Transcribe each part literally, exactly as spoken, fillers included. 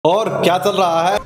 और क्या चल रहा है?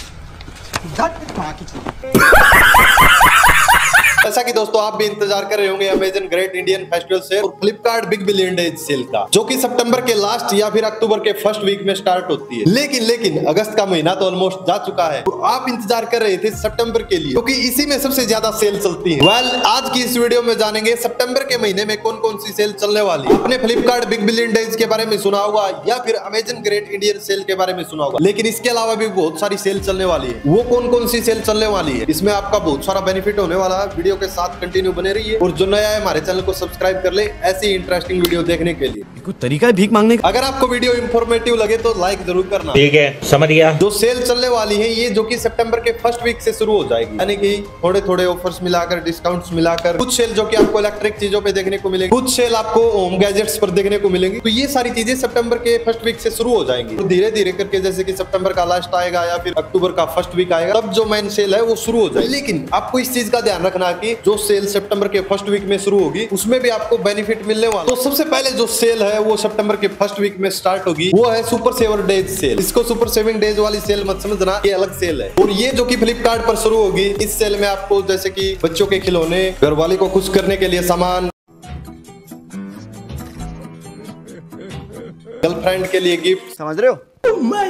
जैसा कि दोस्तों आप भी इंतजार कर रहे होंगे Amazon great Indian festival sale और Flipkart big billion days sale का, जो कि सितंबर के लास्ट या फिर अक्टूबर के फर्स्ट वीक में स्टार्ट होती है। लेकिन लेकिन अगस्त का महीना तो ऑलमोस्ट जा चुका है, तो आप इंतजार कर रहे थे सितंबर के लिए, क्योंकि इसी में सबसे ज्यादा सेल चलती है। वेल well, आज की इस वीडियो में जानेंगे सितंबर के महीने में कौन कौन सी सेल चलने वाली है। आपने फ्लिपकार्ट बिग बिलियन डेज के बारे में सुना होगा या फिर अमेजन ग्रेट इंडियन सेल के बारे में सुना होगा, लेकिन इसके अलावा भी बहुत सारी सेल चलने वाली है। वो कौन कौन सी सेल चलने वाली है, इसमें आपका बहुत सारा बेनिफिट होने वाला है। वीडियो के साथ कंटिन्यू बने रहिए और जो नया है हमारे चैनल को सब्सक्राइब कर ले ऐसी इंटरेस्टिंग वीडियो देखने के लिए। कुछ तरीका है भीख मांगने का। अगर आपको वीडियो इंफॉर्मेटिव लगे तो लाइक जरूर करना। ठीक है, समझ गया। जो सेल चलने वाली है ये जो कि सितंबर के फर्स्ट वीक से शुरू हो जाएगी, यानी कि थोड़े थोड़े ऑफर्स मिलाकर, डिस्काउंट्स मिलाकर। कुछ सेल जो कि आपको इलेक्ट्रिक चीजों पे देखने को मिलेगी, कुछ सेल आपको होम गैजेट्स पर देखने को मिलेंगी। तो ये सारी चीजें सितंबर के फर्स्ट वीक से शुरू हो जाएंगी। तो धीरे धीरे करके जैसे कि सितंबर का लास्ट आएगा या फिर अक्टूबर का फर्स्ट वीक आएगा, तब जो मेन सेल है वो शुरू हो जाएगी। लेकिन आपको इस चीज का ध्यान रखना कि जो सेल सितंबर के फर्स्ट वीक में शुरू होगी उसमें भी आपको बेनिफिट मिलने वाला। तो सबसे पहले जो सेल है वो सितंबर के फर्स्ट वीक में स्टार्ट होगी, वो है सुपर सेवर डेज सेल। इसको सुपर सेविंग डेज वाली सेल मत समझना, ये अलग सेल है। और ये जो कि फ्लिपकार्ट पर शुरू होगी, इस सेल में आपको जैसे कि बच्चों के खिलौने, घरवाले को खुश करने के लिए सामान, गर्लफ्रेंड के लिए गिफ्ट, समझ रहे हो, oh my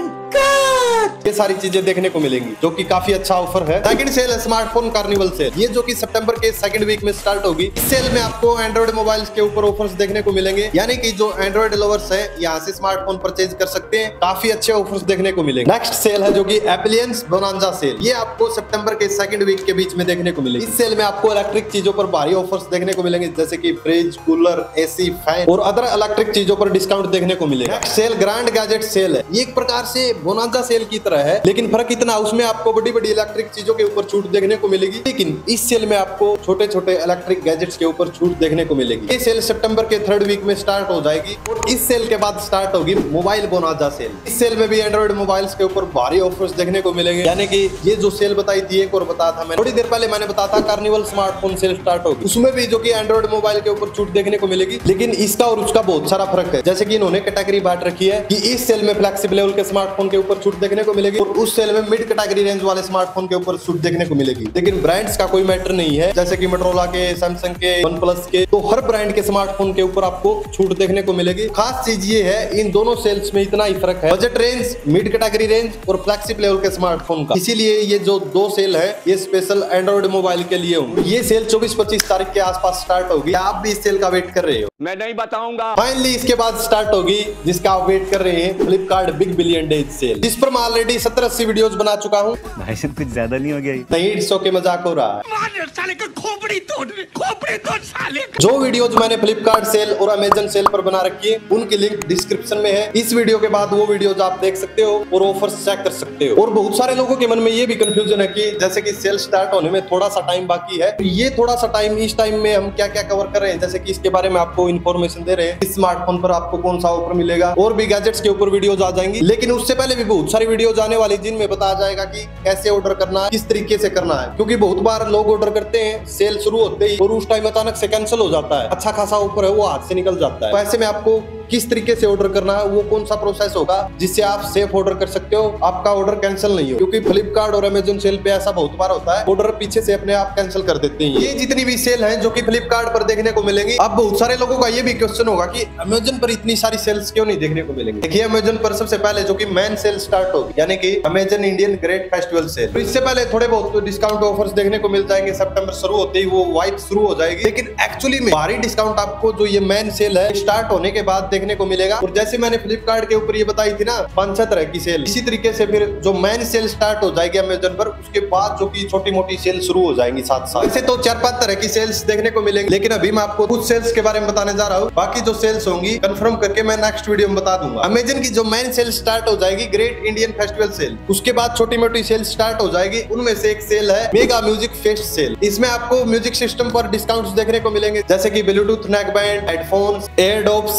God! ये सारी चीजें देखने को मिलेंगी, जो कि काफी अच्छा ऑफर है। सेकंड सेल है स्मार्टफोन कार्निवल सेल, ये जो कि सितंबर के सेकंड वीक में स्टार्ट होगी। इस सेल में आपको एंड्रॉइड मोबाइल्स के ऊपर ऑफर्स देखने को मिलेंगे, यानी कि जो एंड्रॉइड लवर्स हैं यहाँ से स्मार्टफोन परचेज कर सकते हैं। काफी अच्छे ऑफर्स देखने को मिलेंगे। नेक्स्ट सेल है जो कि एप्लियंस बोनांजा सेल, ये आपको सितंबर के सेकंड वीक के बीच में देखने को मिलेगी। इस सेल में आपको इलेक्ट्रिक चीजों पर भारी ऑफर्स देखने को मिलेंगे, जैसे की फ्रिज, कूलर, एसी, फैन और अदर इलेक्ट्रिक चीजों पर डिस्काउंट देखने को मिलेगा। Next sale grand gadget sale है, ये एक प्रकार से बोनांजा सेल की तरह है, लेकिन फर्क इतना उसमें आपको बड़ी बड़ी इलेक्ट्रिक चीजों के ऊपर छूट देखने को मिलेगी, लेकिन इस सेल में आपको छोटे छोटे इलेक्ट्रिक गैजेट्स के ऊपर छूट देखने को मिलेगी। ये सेल सितंबर के थर्ड वीक में स्टार्ट हो जाएगी और इस सेल के बाद स्टार्ट होगी मोबाइल बोनांजा सेल। इस सेल में भी एंड्रॉइड मोबाइल्स के ऊपर भारी ऑफर्स देखने को मिलेंगे, यानी कि ये जो सेल बताई थी एक और बताया था मैंने थोड़ी देर पहले, मैंने बताया था कार्निवल स्मार्टफोन सेल स्टार्ट होगी, उसमें भी जो कि एंड्रॉइड मोबाइल के ऊपर छूट देखने को मिलेगी। लेकिन इसका और उसका बहुत सारा फर्क है, जैसे कि इन्होंने कैटेगरी बांट रखी है कि इस सेल में फ्लेक्सिबल लेवल के स्मार्टफोन के ऊपर छूट देखने को मिलेगी और उस सेल में मिड कैटेगरी रेंज वाले स्मार्टफोन के ऊपर छूट देखने को मिलेगी। लेकिन ब्रांड्स का कोई मैटर नहीं है, जैसे कि मोटोरोला के, सैमसंग के, वन प्लस के, तो हर ब्रांड के स्मार्टफोन के ऊपर आपको छूट देखने को मिलेगी। खास चीज ये है इन दोनों सेल्स में इतना ही फर्क है, budget range, mid category range और फ्लेक्सिबल लेवल के स्मार्टफोन का। इसीलिए ये जो दो सेल है ये स्पेशल एंड्रॉइड मोबाइल के लिए होंगे। ये सेल चौबीस पच्चीस तारीख के आसपास स्टार्ट होगी। आप भी इस सेल का वेट कर रहे हो, मैं नहीं बताऊंगा। फाइनली इसके बाद स्टार्ट होगी जिसका आप वेट कर रहे हैं, Flipkart big billion days sale, जिस पर मैं ऑलरेडी सत्तर अस्सी वीडियोस बना चुका हूँ। भाई साहब कुछ ज्यादा नहीं हो गया? नहीं, सौ के मजाक हो रहा है। साले का खोपड़ी तोड़, खोपड़ी तोड़ साले। जो वीडियोस मैंने फ्लिपकार्ट सेल और अमेजन सेल पर बना रखी है उनकी लिंक डिस्क्रिप्शन में है। इस वीडियो के बाद वो वीडियोस आप देख सकते हो और ऑफर्स चेक कर सकते हो। और बहुत सारे लोगों के मन में ये भी कंफ्यूजन है कि जैसे कि सेल स्टार्ट होने में थोड़ा सा टाइम बाकी है, तो ये थोड़ा सा टाइम, इस टाइम में हम क्या क्या कवर कर रहे हैं, जैसे कि इसके बारे में आपको इन्फॉर्मेशन दे रहे हैं। इस स्मार्टफोन पर आपको कौन सा ऑफर मिलेगा, और भी गैजेट्स के ऊपर वीडियोस आ जाएंगी। लेकिन उससे पहले भी बहुत सारी वीडियोस आने वाली जिनमें बताया जाएगा कि कैसे ऑर्डर करना है, किस तरीके से करना है, क्योंकि बहुत बार लोग ऑर्डर करते हैं सेल शुरू होते ही और उस टाइम अचानक से कैंसिल हो जाता है, अच्छा खासा ऑफर है वो हाथ से निकल जाता है। तो ऐसे में आपको किस तरीके से ऑर्डर करना है, वो कौन सा प्रोसेस होगा जिससे आप सेफ ऑर्डर कर सकते हो, आपका ऑर्डर कैंसिल नहीं हो, क्योंकि फ्लिपकार्ट और अमेजन सेल पे ऐसा बहुत बार होता है, ऑर्डर पीछे से अपने आप कैंसिल कर देते हैं। ये जितनी भी सेल है जो कि फ्लिपकार्ट पर देखने को मिलेंगी। अब बहुत सारे लोगों का ये भी क्वेश्चन होगा कि अमेजन पर इतनी सारी सेल्स क्यों नहीं देखने को मिलेंगी। देखिए, अमेजन पर सबसे पहले जो कि मेन सेल स्टार्ट होगी, यानी कि Amazon Indian great festival sale, तो इससे पहले थोड़े बहुत डिस्काउंट ऑफर्स देखने को मिल जाएंगे। सितंबर शुरू होते ही वो वाइप शुरू हो जाएगी, लेकिन एक्चुअली में भारी डिस्काउंट आपको जो ये मेन सेल है स्टार्ट होने के बाद देखने को मिलेगा। और जैसे मैंने फ्लिपकार्ट के ऊपर ये बताई थी ना पांच छह तरह की सेल, इसी तरीके से फिर जो मेन सेल स्टार्ट हो जाएगी अमेजन पर, उसके बाद जो कि छोटी मोटी सेल शुरू हो जाएंगी साथ साथ। वैसे तो चार पांच तरह की सेल्स देखने को मिलेंगी, लेकिन अभी मैं आपको कुछ सेल्स के बारे में बताने जा रहा हूँ। बाकी जो सेल्स होंगी कंफर्म करके मैं नेक्स्ट वीडियो में बता दूंगा। अमेजन की जो मेन सेल स्टार्ट हो जाएगी ग्रेट इंडियन फेस्टिवल सेल, उसके बाद छोटी मोटी सेल स्टार्ट हो जाएगी। उनमें से एक सेल है मेगा म्यूजिक फेस्ट सेल। इसमें आपको म्यूजिक सिस्टम पर डिस्काउंट्स देखने को मिलेंगे, जैसे कि Bluetooth neck band, headphones, Airdopes, speaker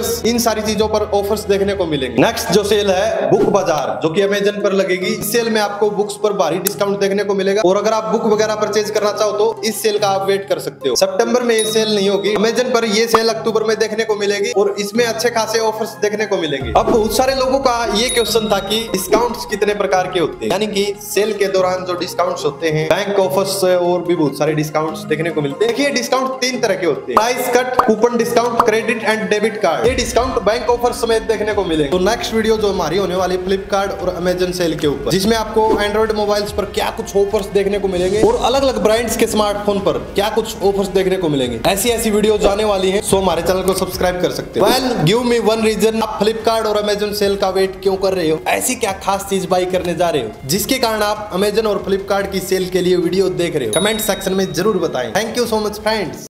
stickers, इन सारी चीजों पर ऑफर्स देखने को मिलेंगे। नेक्स्ट जो सेल है बुक बाजार, जो कि अमेजन पर लगेगी। इस सेल में आपको बुक्स पर भारी डिस्काउंट देखने को मिलेगा और अगर आप बुक वगैरह परचेज करना चाहो तो इस सेल का आप वेट कर सकते हो। सितंबर में ये सेल नहीं होगी, अमेजन पर ये सेल अक्टूबर में देखने को मिलेगी और इसमें अच्छे खासे ऑफर्स देखने को मिलेंगे। अब बहुत सारे लोगों का ये क्वेश्चन था कि डिस्काउंट्स कितने प्रकार के होते हैं, यानी कि सेल के दौरान जो डिस्काउंट्स होते हैं, बैंक ऑफर्स और भी बहुत सारे डिस्काउंट्स देखने को मिलते हैं। देखिए डिस्काउंट तीन तरह के होते हैं, price cut, coupon discount, credit and debit card. ये डिस्काउंट बैंक ऑफर समेत देखने को मिलेंगे। तो नेक्स्ट वीडियो जो हमारी होने वाली फ्लिपकार्ट और अमेजन सेल के ऊपर, जिसमें आपको एंड्रॉइड मोबाइल्स पर क्या कुछ ऑफर्स देखने को मिलेंगे और अलग अलग ब्रांड्स के स्मार्टफोन पर क्या कुछ ऑफर्स देखने को मिलेंगे। ऐसी ऐसी वीडियो आने वाली है, सो हमारे चैनल को सब्सक्राइब कर सकते हैं। Well give me one reason, आप फ्लिपकार्ट और अमेजन सेल का वेट क्यों कर रहे हो? ऐसी क्या खास चीज बाई करने जा रहे हो जिसके कारण आप अमेजन और फ्लिपकार्ट की सेल के लिए वीडियो देख रहे हो? कमेंट सेक्शन में जरूर बताएं। Thank you so much friends.